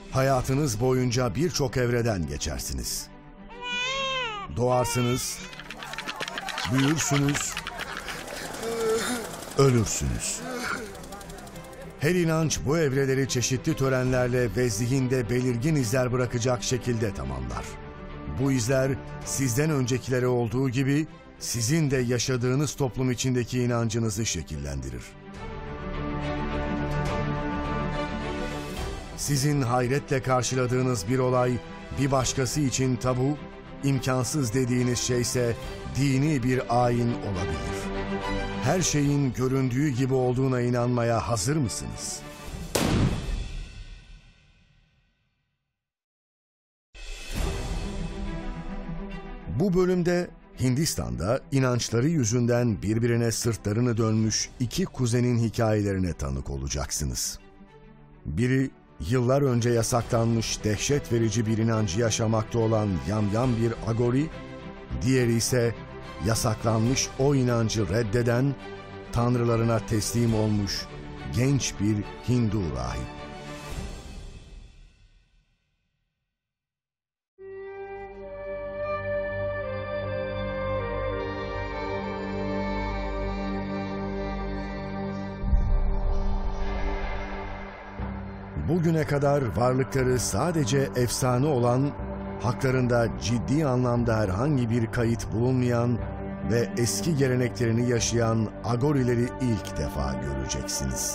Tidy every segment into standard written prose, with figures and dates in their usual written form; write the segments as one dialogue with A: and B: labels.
A: Hayatınız boyunca birçok evreden geçersiniz. Doğarsınız, büyürsünüz, ölürsünüz. Her inanç bu evreleri çeşitli törenlerle ve zihinde belirgin izler bırakacak şekilde tamamlar. Bu izler sizden öncekilere olduğu gibi sizin de yaşadığınız toplum içindeki inancınızı şekillendirir. Sizin hayretle karşıladığınız bir olay bir başkası için tabu, imkansız dediğiniz şeyse dini bir ayin olabilir. Her şeyin göründüğü gibi olduğuna inanmaya hazır mısınız? Bu bölümde Hindistan'da inançları yüzünden birbirine sırtlarını dönmüş iki kuzenin hikayelerine tanık olacaksınız. Biri yıllar önce yasaklanmış dehşet verici bir inancı yaşamakta olan yamyam bir agori, diğeri ise yasaklanmış o inancı reddeden, tanrılarına teslim olmuş genç bir Hindu rahip. Bugüne kadar varlıkları sadece efsane olan, haklarında ciddi anlamda herhangi bir kayıt bulunmayan ve eski geleneklerini yaşayan agorileri ilk defa göreceksiniz.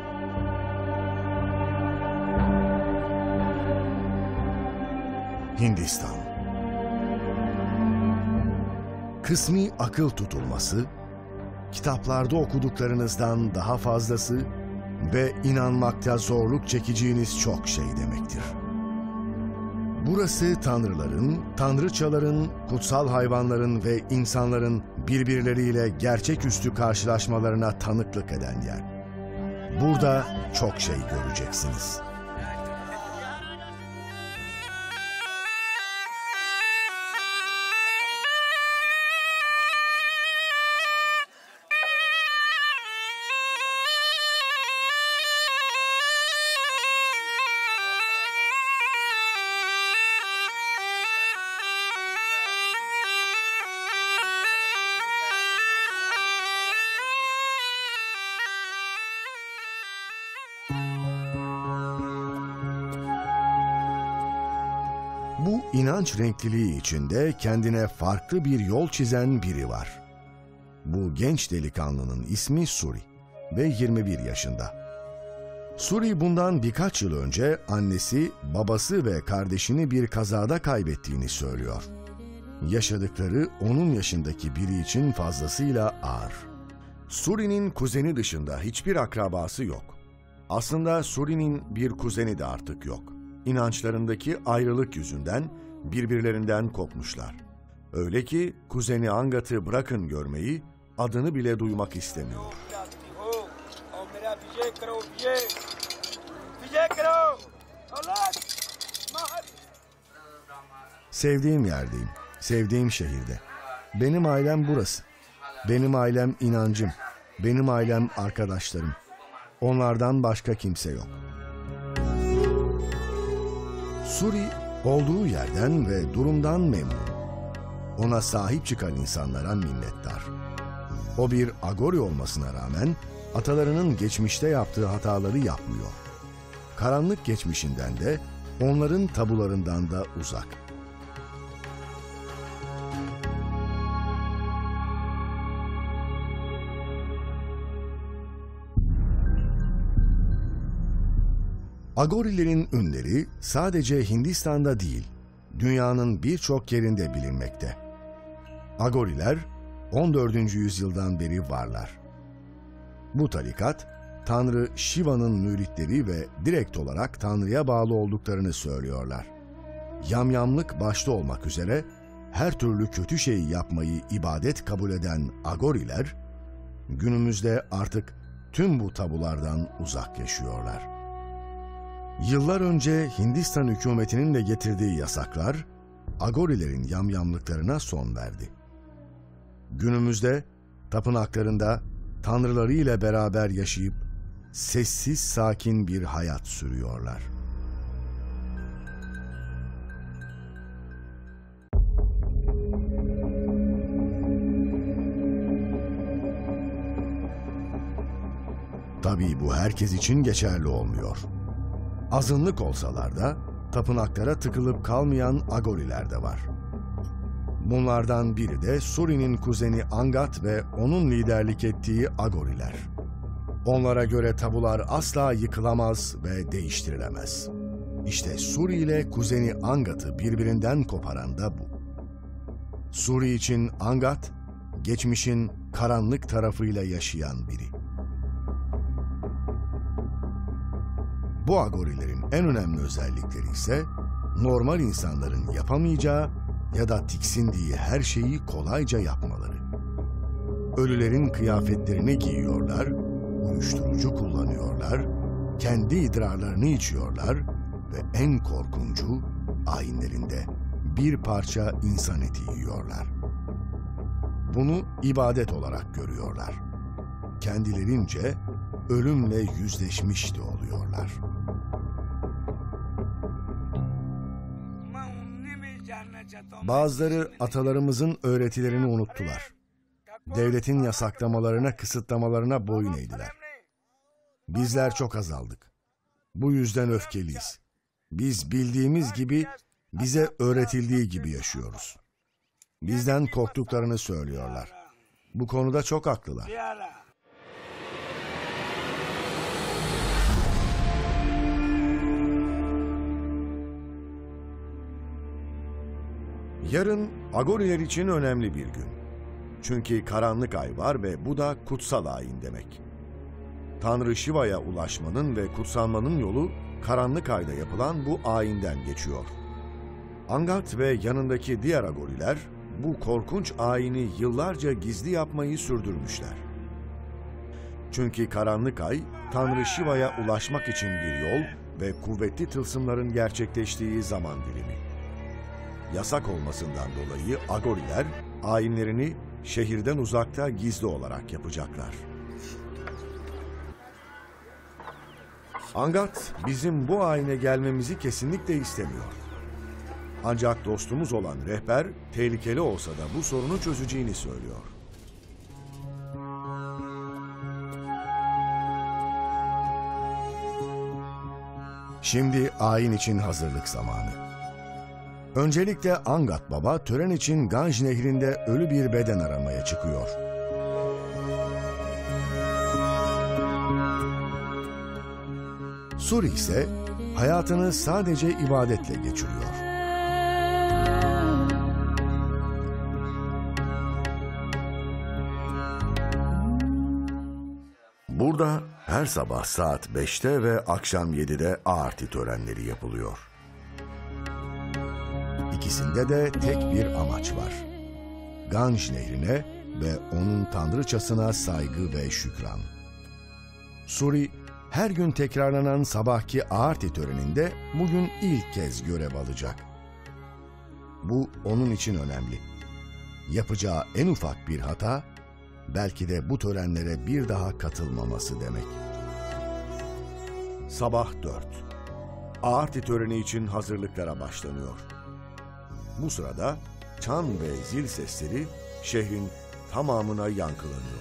A: Hindistan. Kısmi akıl tutulması, kitaplarda okuduklarınızdan daha fazlası ve inanmakta zorluk çekeceğiniz çok şey demektir. Burası tanrıların, tanrıçaların, kutsal hayvanların ve insanların birbirleriyle gerçeküstü karşılaşmalarına tanıklık eden yer. Burada çok şey göreceksiniz. Bu inanç renkliliği içinde kendine farklı bir yol çizen biri var. Bu genç delikanlının ismi Suri ve 21 yaşında. Suri bundan birkaç yıl önce annesi, babası ve kardeşini bir kazada kaybettiğini söylüyor. Yaşadıkları onun yaşındaki biri için fazlasıyla ağır. Suri'nin kuzeni dışında hiçbir akrabası yok. Aslında Suri'nin bir kuzeni de artık yok. İnançlarındaki ayrılık yüzünden birbirlerinden kopmuşlar. Öyle ki kuzeni Angat'ı bırakın görmeyi, adını bile duymak istemiyor. Sevdiğim yerdeyim, sevdiğim şehirde. Benim ailem burası. Benim ailem inancım, benim ailem arkadaşlarım. Onlardan başka kimse yok. Suri olduğu yerden ve durumdan memnun. Ona sahip çıkan insanlara minnettar. O bir agori olmasına rağmen atalarının geçmişte yaptığı hataları yapmıyor. Karanlık geçmişinden de onların tabularından da uzak. Agorilerin ünleri sadece Hindistan'da değil, dünyanın birçok yerinde bilinmekte. Agoriler 14. yüzyıldan beri varlar. Bu tarikat, Tanrı Shiva'nın müritleri ve direkt olarak Tanrı'ya bağlı olduklarını söylüyorlar. Yamyamlık başta olmak üzere her türlü kötü şeyi yapmayı ibadet kabul eden Agoriler, günümüzde artık tüm bu tabulardan uzak yaşıyorlar. Yıllar önce Hindistan hükümetinin de getirdiği yasaklar, Agorilerin yamyamlıklarına son verdi. Günümüzde tapınaklarında tanrıları ile beraber yaşayıp sessiz sakin bir hayat sürüyorlar. Tabii bu herkes için geçerli olmuyor. Azınlık olsalar da tapınaklara tıkılıp kalmayan Agoriler de var. Bunlardan biri de Suri'nin kuzeni Angat ve onun liderlik ettiği Agoriler. Onlara göre tabular asla yıkılamaz ve değiştirilemez. İşte Suri ile kuzeni Angat'ı birbirinden koparan da bu. Suri için Angat, geçmişin karanlık tarafıyla yaşayan biri. Bu Agorilerin en önemli özellikleri ise normal insanların yapamayacağı ya da tiksindiği her şeyi kolayca yapmaları. Ölülerin kıyafetlerini giyiyorlar, uyuşturucu kullanıyorlar, kendi idrarlarını içiyorlar ve en korkuncu, ayinlerinde bir parça insan eti yiyorlar. Bunu ibadet olarak görüyorlar. Kendilerince ölümle yüzleşmiş de oluyorlar. Bazıları atalarımızın öğretilerini unuttular. Devletin yasaklamalarına, kısıtlamalarına boyun eğdiler. Bizler çok azaldık. Bu yüzden öfkeliyiz. Biz bildiğimiz gibi, bize öğretildiği gibi yaşıyoruz. Bizden korktuklarını söylüyorlar. Bu konuda çok haklılar. Yarın Agoriler için önemli bir gün. Çünkü karanlık ay var ve bu da kutsal ayin demek. Tanrı Shiva'ya ulaşmanın ve kutsanmanın yolu karanlık ayda yapılan bu ayinden geçiyor. Angat ve yanındaki diğer Agoriler bu korkunç ayini yıllarca gizli yapmayı sürdürmüşler. Çünkü karanlık ay Tanrı Shiva'ya ulaşmak için bir yol ve kuvvetli tılsımların gerçekleştiği zaman dilimi. Yasak olmasından dolayı Agoriler ayinlerini şehirden uzakta gizli olarak yapacaklar. Angat bizim bu ayine gelmemizi kesinlikle istemiyor. Ancak dostumuz olan rehber tehlikeli olsa da bu sorunu çözeceğini söylüyor. Şimdi ayin için hazırlık zamanı. Öncelikle Angat Baba tören için Ganj Nehri'nde ölü bir beden aramaya çıkıyor. Suri ise hayatını sadece ibadetle geçiriyor. Burada her sabah saat 5'te ve akşam 7'de Aarti törenleri yapılıyor. İkisinde de tek bir amaç var. Ganj Nehri'ne ve onun tanrıçasına saygı ve şükran. Suri, her gün tekrarlanan sabahki Aarti töreninde bugün ilk kez görev alacak. Bu onun için önemli. Yapacağı en ufak bir hata, belki de bu törenlere bir daha katılmaması demek. Sabah 4. Aarti töreni için hazırlıklara başlanıyor. Bu sırada çan ve zil sesleri şehrin tamamına yankılanıyor.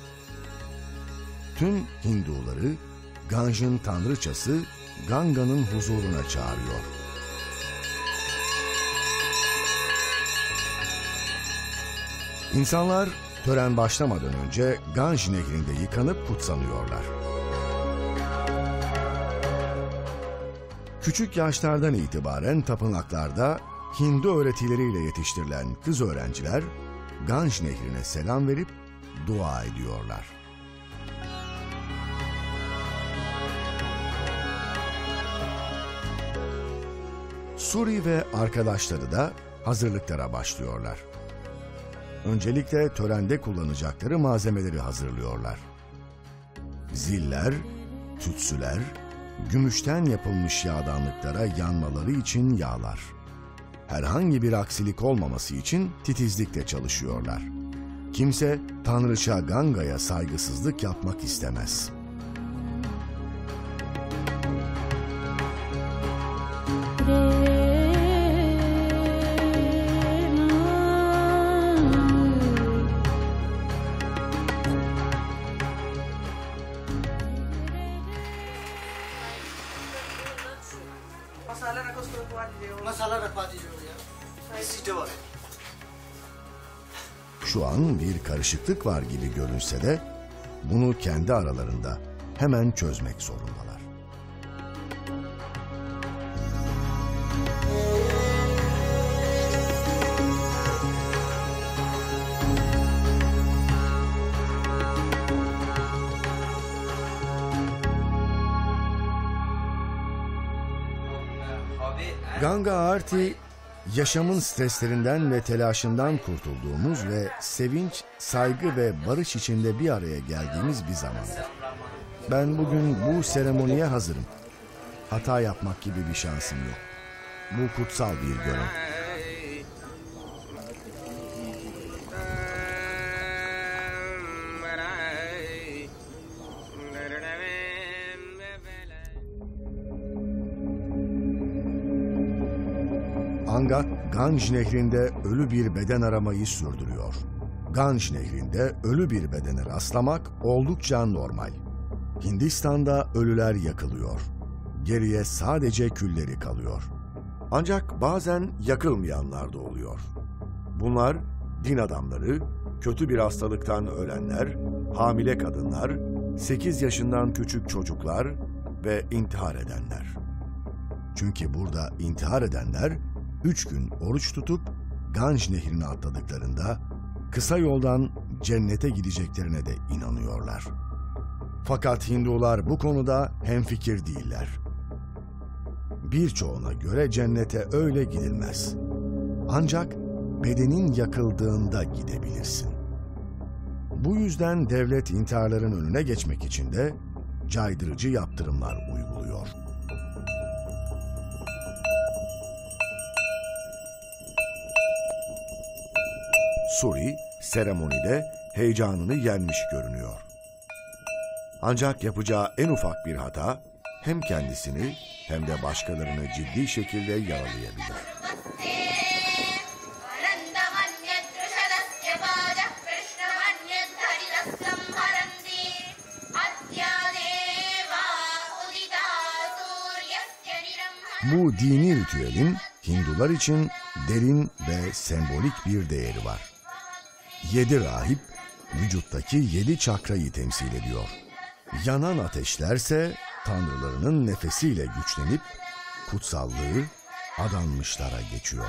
A: Tüm Hinduları Ganj'ın tanrıçası Ganga'nın huzuruna çağırıyor. İnsanlar tören başlamadan önce Ganj nehrinde yıkanıp kutsanıyorlar. Küçük yaşlardan itibaren tapınaklarda Hindu öğretileriyle yetiştirilen kız öğrenciler Ganj nehrine selam verip dua ediyorlar. Suri ve arkadaşları da hazırlıklara başlıyorlar. Öncelikle törende kullanacakları malzemeleri hazırlıyorlar. Ziller, tütsüler, gümüşten yapılmış yağdanlıklara yanmaları için yağlar. Herhangi bir aksilik olmaması için titizlikle çalışıyorlar. Kimse tanrıça Ganga'ya saygısızlık yapmak istemez.
B: मसाला रखवा दीजिए भैया सीटे वाले
A: Şu an bir karışıklık var gibi görünse de bunu kendi aralarında hemen çözmek zorundalar. Ganga Aarti, yaşamın streslerinden ve telaşından kurtulduğumuz ve sevinç, saygı ve barış içinde bir araya geldiğimiz bir zamandır. Ben bugün bu seremoniye hazırım. Hata yapmak gibi bir şansım yok. Bu kutsal bir görev. Angat, Ganj Nehri'nde ölü bir beden aramayı sürdürüyor. Ganj Nehri'nde ölü bir bedene rastlamak oldukça normal. Hindistan'da ölüler yakılıyor. Geriye sadece külleri kalıyor. Ancak bazen yakılmayanlar da oluyor. Bunlar din adamları, kötü bir hastalıktan ölenler, hamile kadınlar, 8 yaşından küçük çocuklar ve intihar edenler. Çünkü burada intihar edenler 3 gün oruç tutup Ganj Nehri'ne atladıklarında kısa yoldan cennete gideceklerine de inanıyorlar. Fakat Hindular bu konuda hemfikir değiller. Birçoğuna göre cennete öyle gidilmez. Ancak bedenin yakıldığında gidebilirsin. Bu yüzden devlet intiharların önüne geçmek için de caydırıcı yaptırımlar uyguluyor. Suri, seremonide heyecanını yenmiş görünüyor. Ancak yapacağı en ufak bir hata hem kendisini hem de başkalarını ciddi şekilde yaralayabilir. Bu dini ritüelin Hindular için derin ve sembolik bir değeri var. 7 rahip vücuttaki 7 çakrayı temsil ediyor. Yanan ateşlerse tanrılarının nefesiyle güçlenip kutsallığı adanmışlara geçiyor.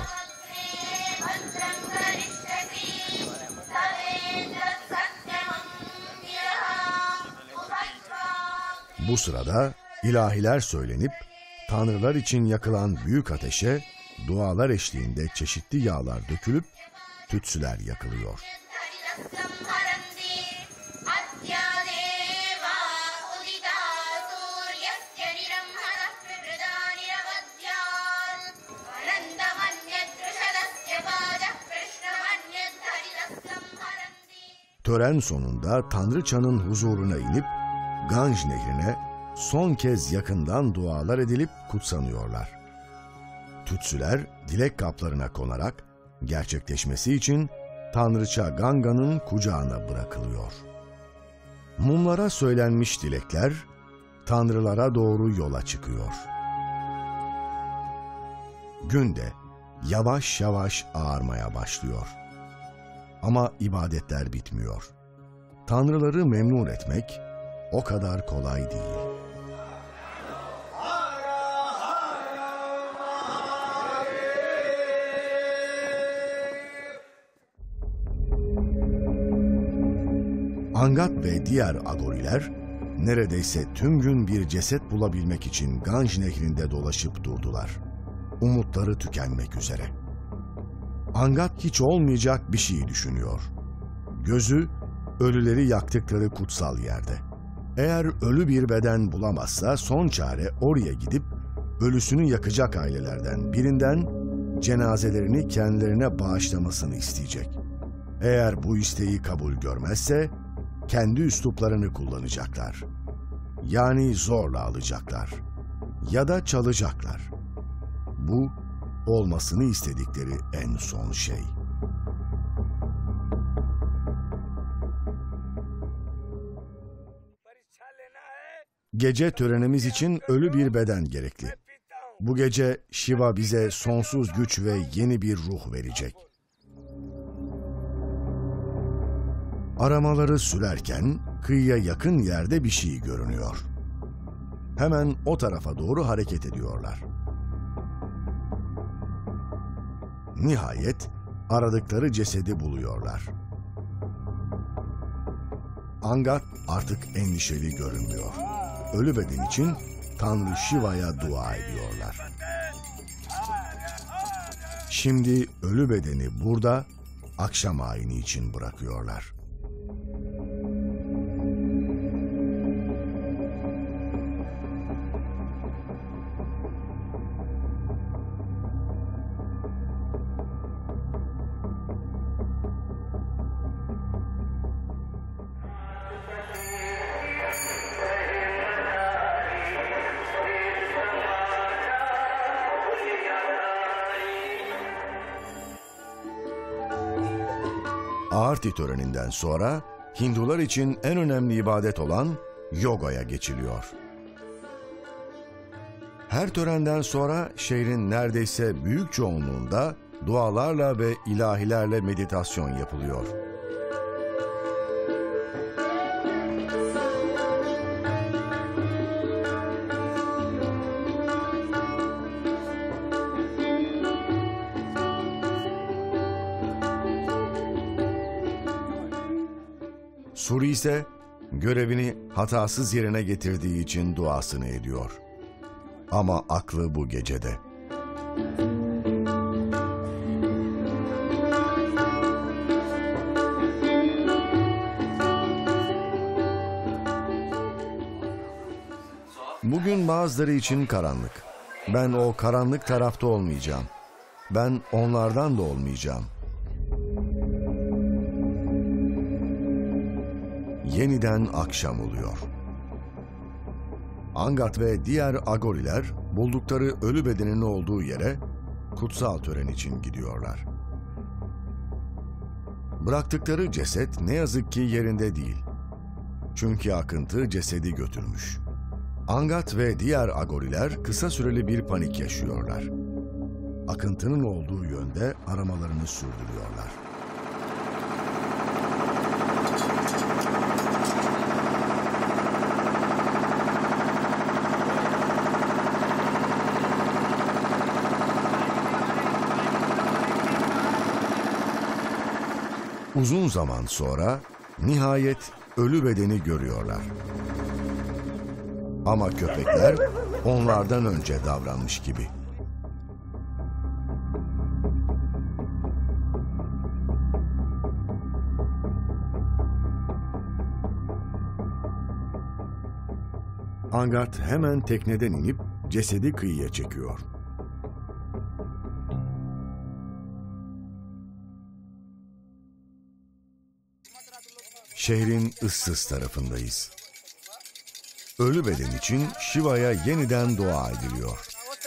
A: Bu sırada ilahiler söylenip tanrılar için yakılan büyük ateşe dualar eşliğinde çeşitli yağlar dökülüp tütsüler yakılıyor. Tören sonunda Tanrıçanın huzuruna inip Ganj Nehri'ne son kez yakından dualar edilip kutsanıyorlar. Tütsüler dilek kaplarına konarak gerçekleşmesi için Tanrıça Ganga'nın kucağına bırakılıyor. Mumlara söylenmiş dilekler tanrılara doğru yola çıkıyor. Gün de yavaş yavaş ağarmaya başlıyor. Ama ibadetler bitmiyor. Tanrıları memnun etmek o kadar kolay değil. Angat ve diğer agoriler neredeyse tüm gün bir ceset bulabilmek için Ganj Nehri'nde dolaşıp durdular. Umutları tükenmek üzere. Angat hiç olmayacak bir şey düşünüyor. Gözü ölüleri yaktıkları kutsal yerde. Eğer ölü bir beden bulamazsa son çare oraya gidip ölüsünü yakacak ailelerden birinden cenazelerini kendilerine bağışlamasını isteyecek. Eğer bu isteği kabul görmezse kendi üsluplarını kullanacaklar. Yani zorla alacaklar. Ya da çalacaklar. Bu olmasını istedikleri en son şey. Gece törenimiz için ölü bir beden gerekli. Bu gece Shiva bize sonsuz güç ve yeni bir ruh verecek. Aramaları sürerken kıyıya yakın yerde bir şey görünüyor. Hemen o tarafa doğru hareket ediyorlar. Nihayet aradıkları cesedi buluyorlar. Angat artık endişeli görünmüyor. Ölü beden için Tanrı Shiva'ya dua ediyorlar. Şimdi ölü bedeni burada akşam ayini için bırakıyorlar. Aarti töreninden sonra Hindular için en önemli ibadet olan yogaya geçiliyor. Her törenden sonra şehrin neredeyse büyük çoğunluğunda dualarla ve ilahilerle meditasyon yapılıyor. Suri ise görevini hatasız yerine getirdiği için duasını ediyor. Ama aklı bu gecede. Bugün bazıları için karanlık. Ben o karanlık tarafta olmayacağım. Ben onlardan da olmayacağım. Yeniden akşam oluyor. Angat ve diğer Agoriler buldukları ölü bedenin olduğu yere kutsal tören için gidiyorlar. Bıraktıkları ceset ne yazık ki yerinde değil. Çünkü akıntı cesedi götürmüş. Angat ve diğer Agoriler kısa süreli bir panik yaşıyorlar. Akıntının olduğu yönde aramalarını sürdürüyorlar. Uzun zaman sonra nihayet ölü bedeni görüyorlar. Ama köpekler onlardan önce davranmış gibi. Angat hemen tekneden inip cesedi kıyıya çekiyor. Şehrin ıssız tarafındayız. Ölü beden için Shiva'ya yeniden dua ediliyor.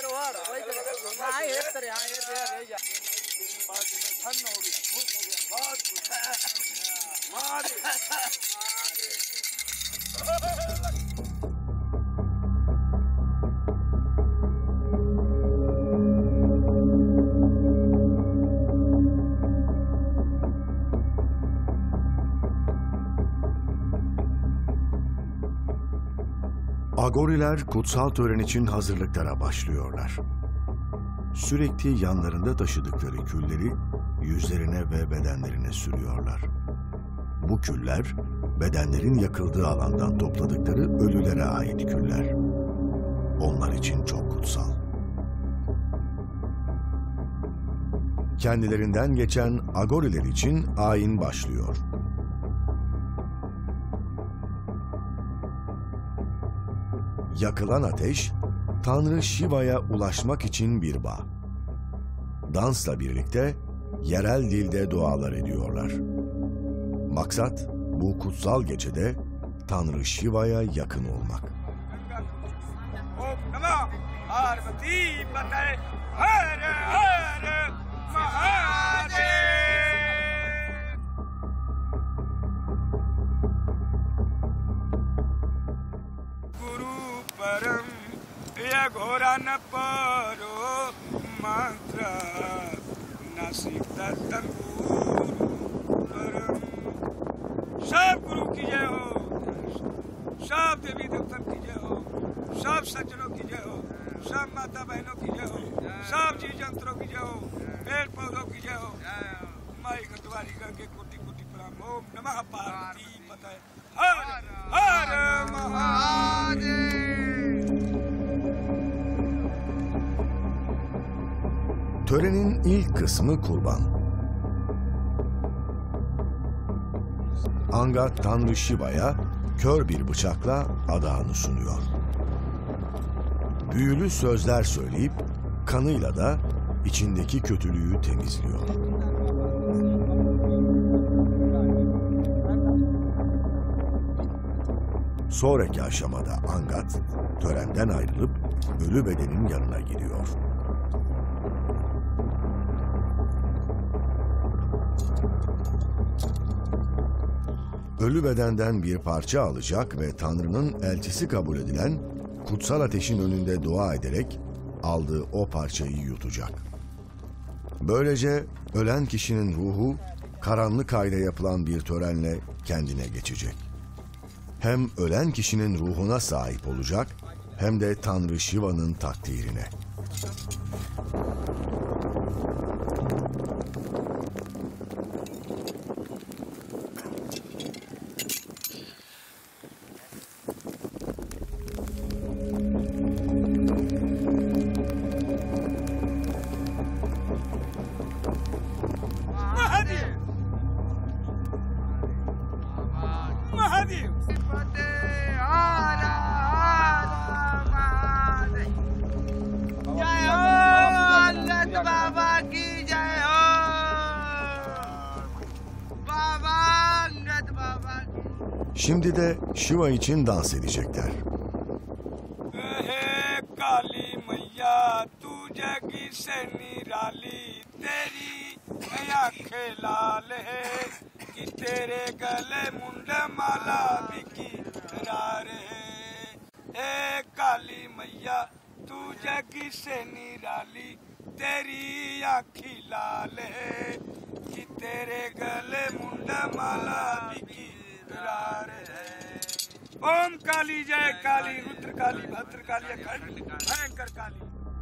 A: Agoriler kutsal tören için hazırlıklara başlıyorlar. Sürekli yanlarında taşıdıkları külleri yüzlerine ve bedenlerine sürüyorlar. Bu küller, bedenlerin yakıldığı alandan topladıkları ölülere ait küller. Onlar için çok kutsal. Kendilerinden geçen Agoriler için ayin başlıyor. Yakılan ateş, Tanrı Shiva'ya ulaşmak için bir bağ. Dansla birlikte yerel dilde dualar ediyorlar. Maksat bu kutsal gecede Tanrı Shiva'ya yakın olmak.
C: Koran paro mantra nasikta tangur param. सब गुरु की जय हो, सब देवी देवता की जय हो, सब सज्जनों की जय हो, सब माता बहनों की जय हो, सब जीव जंतुओं की जय हो, पेड़ पौधों की जय हो। माई गतवारी करके कोटि कोटि प्रणाम। ओम नमः पार्वती पतये हर हर Mahadev.
A: Törenin ilk kısmı kurban. Anga Tanrı Shiva'ya kör bir bıçakla adağını sunuyor. Büyülü sözler söyleyip kanıyla da içindeki kötülüğü temizliyor. Sonraki aşamada Angat törenden ayrılıp ölü bedenin yanına gidiyor. Ölü bedenden bir parça alacak ve Tanrı'nın elçisi kabul edilen kutsal ateşin önünde dua ederek aldığı o parçayı yutacak. Böylece ölen kişinin ruhu karanlık ayda yapılan bir törenle kendine geçecek. Hem ölen kişinin ruhuna sahip olacak hem de Tanrı Shiva'nın takdirine. Şimdi de Shiva için dans edecekler.
C: Kali Maiya tu jagi se nirali teri aankheं लाल है कि तेरे गले मुंडे माला बिकी करार है। हे काली मैया तू जगी से निराली तेरी आँखी लाल है कि तेरे गले मुंडे माला बिकी करार है। ओम काली जय काली रुद्र काली भद्र काली अखंड भयंकर काली।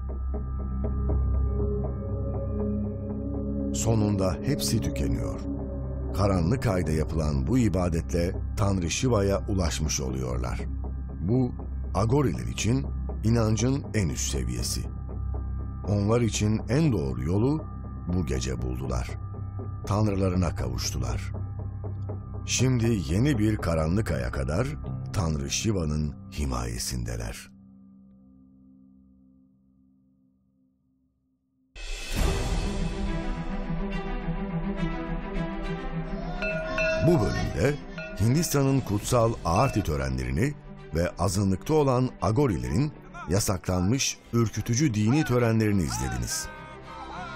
A: Sonunda hepsi tükeniyor. Karanlık ayda yapılan bu ibadetle Tanrı Shiva'ya ulaşmış oluyorlar. Bu, Agoriler için inancın en üst seviyesi. Onlar için en doğru yolu bu gece buldular. Tanrılarına kavuştular. Şimdi yeni bir karanlık aya kadar Tanrı Shiva'nın himayesindeler. Bu bölümde Hindistan'ın kutsal Aarti törenlerini ve azınlıkta olan Agorilerin yasaklanmış ürkütücü dini törenlerini izlediniz.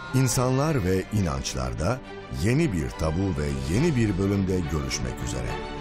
A: İnsanlar ve inançlarda yeni bir tabu ve yeni bir bölümde görüşmek üzere.